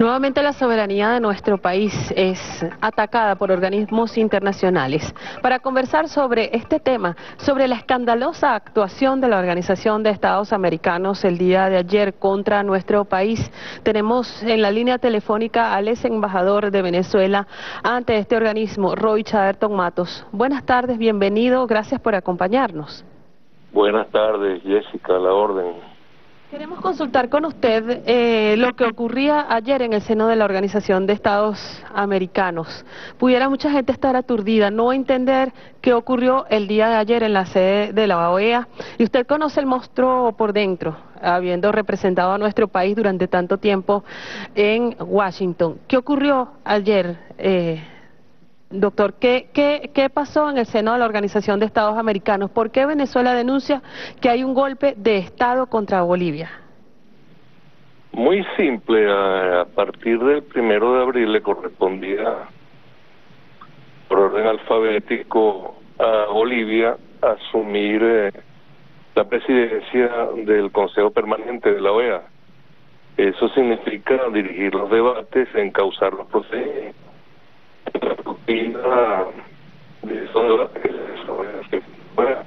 Nuevamente la soberanía de nuestro país es atacada por organismos internacionales. Para conversar sobre este tema, sobre la escandalosa actuación de la Organización de Estados Americanos el día de ayer contra nuestro país, tenemos en la línea telefónica al ex embajador de Venezuela ante este organismo, Roy Chaderton Matos. Buenas tardes, bienvenido, gracias por acompañarnos. Buenas tardes, Jessica, a la orden. Queremos consultar con usted lo que ocurría ayer en el seno de la Organización de Estados Americanos. Pudiera mucha gente estar aturdida, no entender qué ocurrió el día de ayer en la sede de la OEA. Y usted conoce el monstruo por dentro, habiendo representado a nuestro país durante tanto tiempo en Washington. ¿Qué ocurrió ayer, doctor? ¿Qué pasó en el seno de la Organización de Estados Americanos? ¿Por qué Venezuela denuncia que hay un golpe de Estado contra Bolivia? Muy simple, a partir del 1 de abril le correspondía, por orden alfabético, a Bolivia asumir la presidencia del Consejo Permanente de la OEA. Eso significa dirigir los debates, encauzar los procedimientos. De esos debates que se desarrollan en OEA.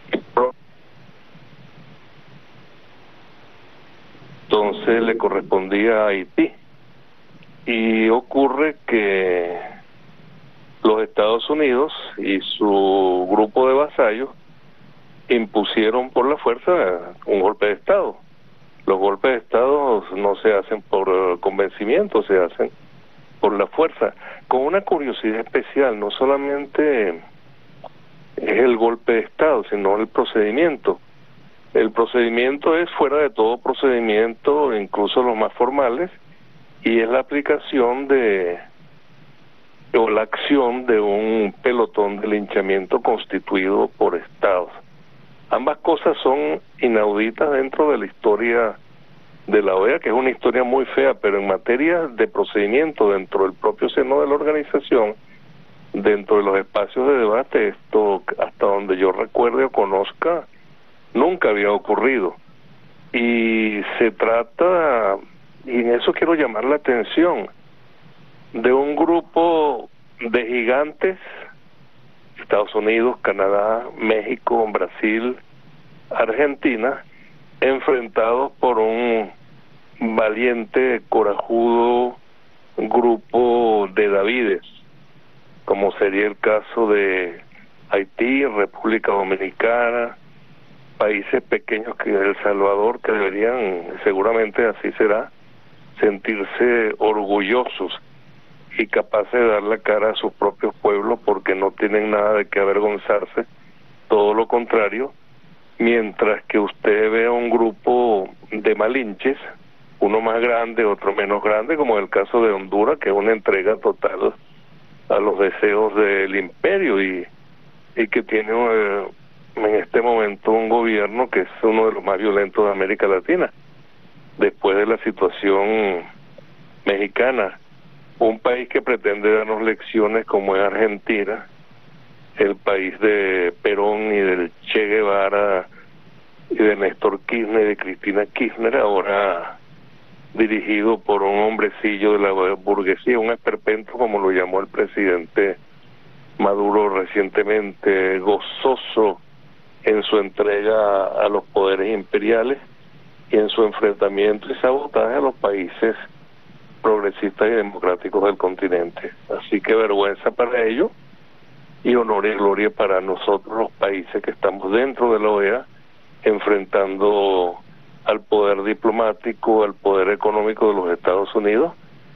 Entonces le correspondía a Haití. Y ocurre que los Estados Unidos y su grupo de vasallos impusieron por la fuerza un golpe de Estado. Los golpes de Estado no se hacen por convencimiento, se hacen por la fuerza, con una curiosidad especial. No solamente es el golpe de Estado, sino el procedimiento. El procedimiento es fuera de todo procedimiento, incluso los más formales, y es la aplicación o la acción de un pelotón de linchamiento constituido por estados. Ambas cosas son inauditas dentro de la historia de la OEA, que es una historia muy fea, pero en materia de procedimiento dentro del propio seno de la organización, dentro de los espacios de debate, esto, hasta donde yo recuerde o conozca, nunca había ocurrido. Y se trata, y en eso quiero llamar la atención, de un grupo de gigantes, Estados Unidos, Canadá, México, Brasil, Argentina, enfrentados por un valiente, corajudo grupo de Davides, como sería el caso de Haití, República Dominicana, países pequeños que El Salvador, que deberían, seguramente así será, sentirse orgullosos y capaces de dar la cara a sus propios pueblos, porque no tienen nada de qué avergonzarse, todo lo contrario, mientras que usted ve a un grupo de malinches, uno más grande, otro menos grande, como en el caso de Honduras, que es una entrega total a los deseos del imperio y que tiene en este momento un gobierno que es uno de los más violentos de América Latina, después de la situación mexicana. Un país que pretende darnos lecciones como es Argentina, el país de Perón y del Che Guevara y de Néstor Kirchner y de Cristina Kirchner, ahora dirigido por un hombrecillo de la burguesía, un esperpento como lo llamó el presidente Maduro recientemente, gozoso en su entrega a los poderes imperiales y en su enfrentamiento y sabotaje a los países progresistas y democráticos del continente. Así que vergüenza para ellos y honor y gloria para nosotros, los países que estamos dentro de la OEA, enfrentando al poder diplomático, al poder económico de los Estados Unidos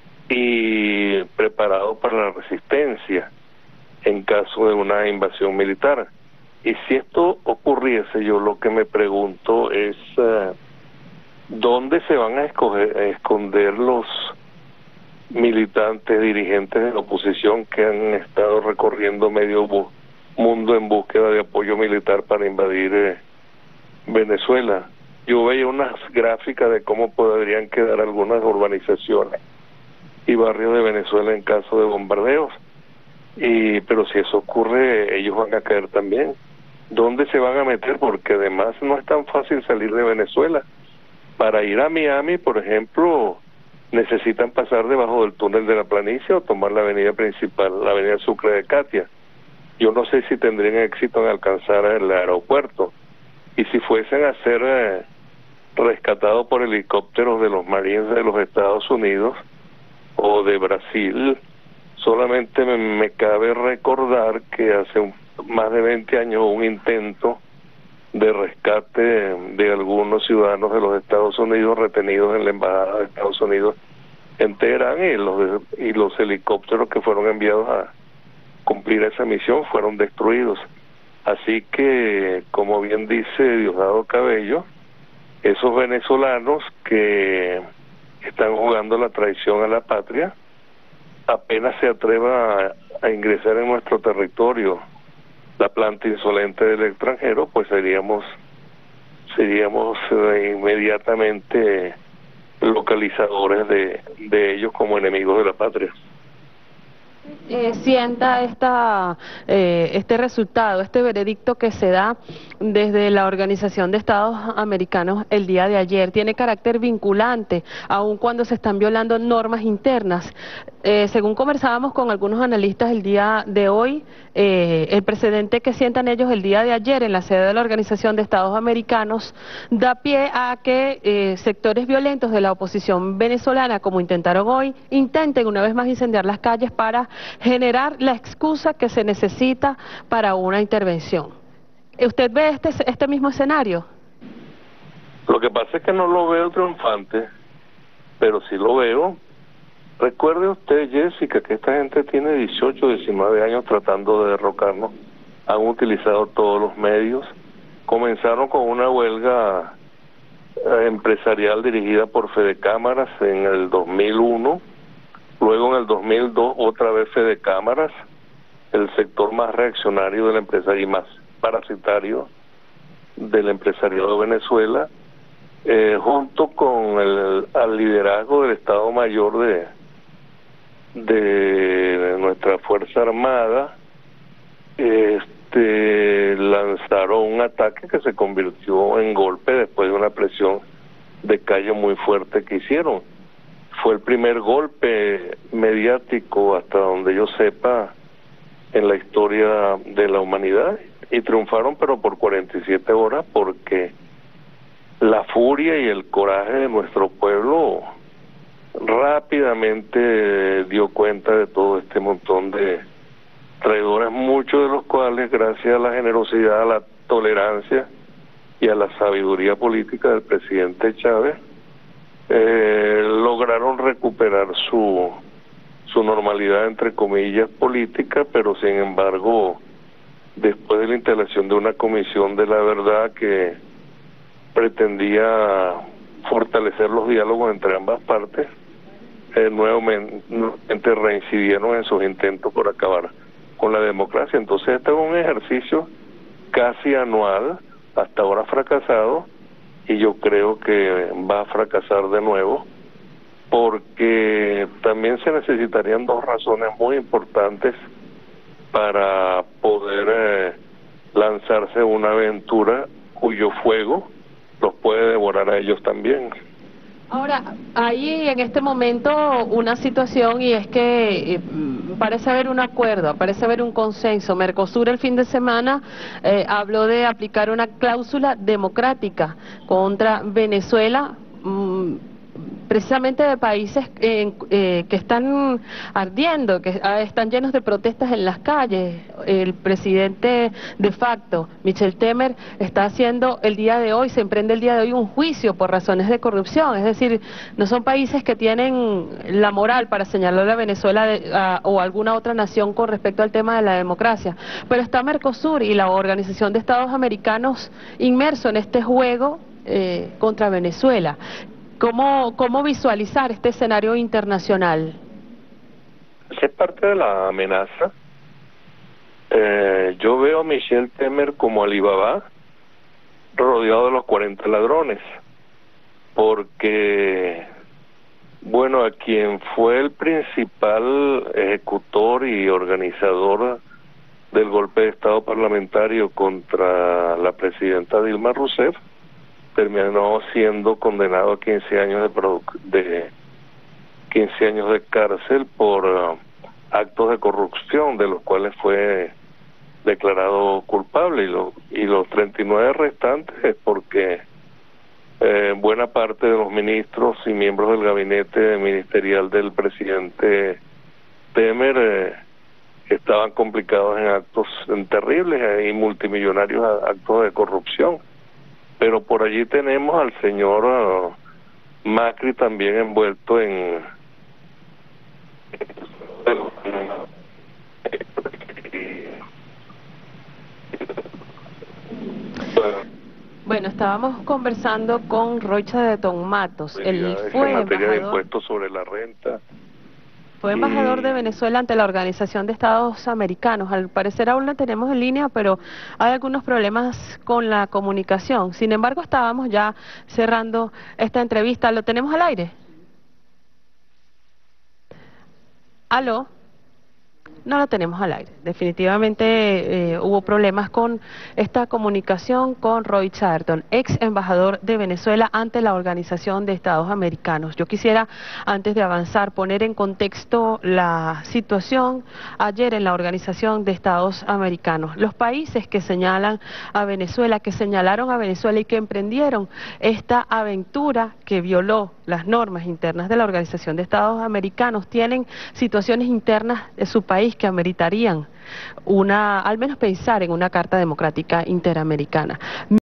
y preparados para la resistencia en caso de una invasión militar. Y si esto ocurriese, yo lo que me pregunto es ¿dónde se van a esconder los militantes, dirigentes de la oposición que han estado recorriendo medio mundo en búsqueda de apoyo militar para invadir Venezuela? Yo veía unas gráficas de cómo podrían quedar algunas urbanizaciones y barrios de Venezuela en caso de bombardeos, pero si eso ocurre, ellos van a caer también. ¿Dónde se van a meter? Porque además no es tan fácil salir de Venezuela. Para ir a Miami, por ejemplo, necesitan pasar debajo del túnel de la planicie o tomar la avenida principal, la avenida Sucre de Catia. Yo no sé si tendrían éxito en alcanzar el aeropuerto, y si fuesen a ser rescatados por helicópteros de los Marines de los Estados Unidos o de Brasil, solamente me cabe recordar que hace más de 20 años hubo un intento de rescate de algunos ciudadanos de los Estados Unidos retenidos en la embajada de Estados Unidos en Teherán, y los helicópteros que fueron enviados a cumplir esa misión fueron destruidos. Así que, como bien dice Diosdado Cabello, esos venezolanos que están jugando la traición a la patria, apenas se atreva a ingresar en nuestro territorio la planta insolente del extranjero, pues seríamos inmediatamente localizadores de ellos como enemigos de la patria. Sienta este resultado, este veredicto que se da desde la Organización de Estados Americanos el día de ayer, tiene carácter vinculante, aun cuando se están violando normas internas. Según conversábamos con algunos analistas el día de hoy, el precedente que sientan ellos el día de ayer en la sede de la Organización de Estados Americanos da pie a que sectores violentos de la oposición venezolana, como intentaron hoy, intenten una vez más incendiar las calles para generar la excusa que se necesita para una intervención. ¿Usted ve este mismo escenario? Lo que pasa es que no lo veo triunfante, pero sí lo veo. Recuerde usted, Jessica, que esta gente tiene 18, 19 años tratando de derrocarnos. Han utilizado todos los medios. Comenzaron con una huelga empresarial dirigida por Fedecámaras en el 2001. Luego en el 2002 otra vez Fedecámaras, el sector más reaccionario del empresario y más parasitario del empresariado de Venezuela, junto con al liderazgo del Estado Mayor de nuestra Fuerza Armada, lanzaron un ataque que se convirtió en golpe después de una presión de calle muy fuerte que hicieron. Fue el primer golpe mediático, hasta donde yo sepa, en la historia de la humanidad, y triunfaron pero por 47 horas, porque la furia y el coraje de nuestro pueblo rápidamente dio cuenta de todo este montón de traidores, muchos de los cuales, gracias a la generosidad, a la tolerancia y a la sabiduría política del presidente Chávez, lograron recuperar su normalidad, entre comillas, política, pero sin embargo, después de la instalación de una comisión de la verdad que pretendía fortalecer los diálogos entre ambas partes, nuevamente reincidieron en sus intentos por acabar con la democracia. Entonces este es un ejercicio casi anual, hasta ahora fracasado, y yo creo que va a fracasar de nuevo, porque también se necesitarían dos razones muy importantes para poder lanzarse una aventura cuyo fuego los puede devorar a ellos también. Ahora, hay en este momento una situación, y es que parece haber un acuerdo, parece haber un consenso. Mercosur el fin de semana habló de aplicar una cláusula democrática contra Venezuela, precisamente de países que están ardiendo, que están llenos de protestas en las calles. El presidente de facto, Michel Temer, está haciendo el día de hoy, se emprende el día de hoy un juicio por razones de corrupción. Es decir, no son países que tienen la moral para señalar a Venezuela o alguna otra nación con respecto al tema de la democracia. Pero está Mercosur y la Organización de Estados Americanos inmerso en este juego contra Venezuela. ¿Cómo visualizar este escenario internacional? Es parte de la amenaza. Yo veo a Michel Temer como Alibaba rodeado de los 40 ladrones, porque, bueno, a quien fue el principal ejecutor y organizador del golpe de Estado parlamentario contra la presidenta Dilma Rousseff, terminó siendo condenado a 15 años 15 años de cárcel por actos de corrupción, de los cuales fue declarado culpable, y los 39 restantes es porque buena parte de los ministros y miembros del gabinete ministerial del presidente Temer estaban complicados en actos terribles y multimillonarios actos de corrupción. Pero por allí tenemos al señor Macri también envuelto en Bueno, estábamos conversando con Rocha de Don Matos. Él fue en materia de embajador, impuestos sobre la renta. fue embajador de Venezuela ante la Organización de Estados Americanos. Al parecer aún la tenemos en línea, pero hay algunos problemas con la comunicación. Sin embargo, estábamos ya cerrando esta entrevista. ¿Lo tenemos al aire? ¿Aló? No lo tenemos al aire. Definitivamente hubo problemas con esta comunicación con Roy Chatterton, ex embajador de Venezuela ante la Organización de Estados Americanos. Yo quisiera, antes de avanzar, poner en contexto la situación ayer en la Organización de Estados Americanos. Los países que señalan a Venezuela, que señalaron a Venezuela y que emprendieron esta aventura que violó las normas internas de la Organización de Estados Americanos, tienen situaciones internas de su país que ameritarían al menos pensar en una Carta Democrática Interamericana.